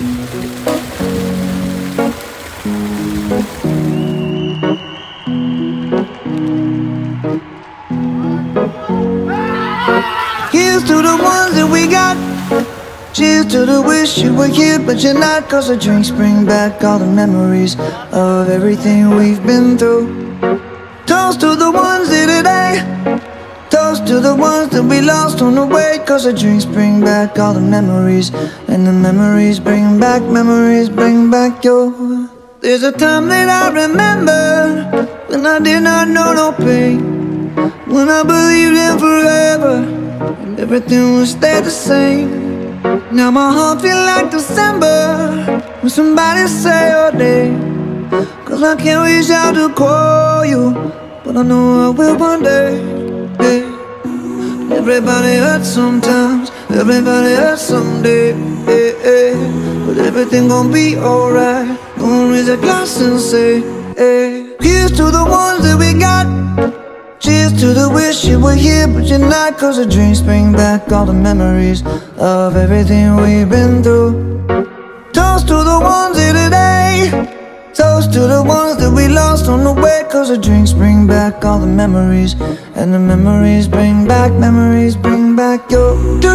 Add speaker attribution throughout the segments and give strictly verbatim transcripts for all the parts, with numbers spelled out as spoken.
Speaker 1: Here's to the ones that we got. Cheers to the wish you were here but you're not. Cause the drinks bring back all the memories of everything we've been through. Toast to the ones here today. Toast to the ones that we lost on the way. Cause the drinks bring back all the memories. And the memories bring back, memories bring back your. There's a time that I remember when I did not know no pain, when I believed in forever and everything would stay the same. Now my heart feel like December when somebody say your name. Cause I can't reach out to call you, but I know I will one day, yeah. Everybody hurts sometimes, everybody hurts someday, yeah, yeah. But everything gon' be alright. Gonna raise a glass and say, hey. Here's to the ones that we got. Cheers to the wish you were here but you're not. Cause the drinks bring back all the memories of everything we've been through. Toast to the ones here today. Toast to the ones that we lost on the way. Cause the drinks bring back all the memories. And the memories bring back, memories bring back your.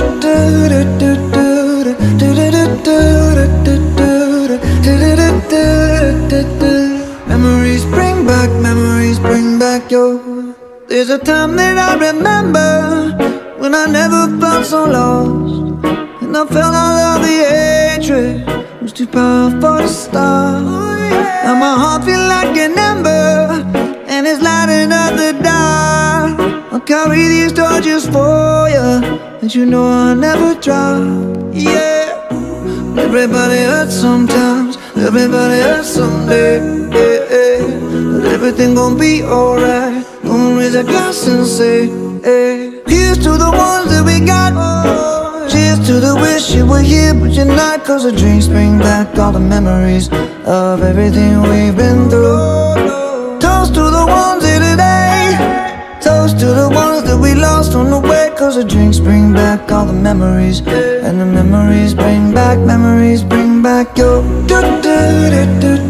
Speaker 1: Memories bring back, memories bring back your. There's a time that I remember when I never felt so lost, and I felt all of the hatred was too powerful to stop. Now my heart feel like an ember and it's lighting up the dark. I'll carry these torches for you, and you know I'll never drop. Yeah. Everybody hurts sometimes, everybody hurts someday, yeah, yeah. But everything gon' be alright. Gonna raise a glass and say, hey. Here's to the ones that we got. Cheers to the wish you were here but you're not. Cause the drinks bring back all the memories of everything we've been through. Toast to the ones here today. Toast to the ones that we lost on the way. Cause the drinks bring back all the memories. And the memories bring back, memories bring back your.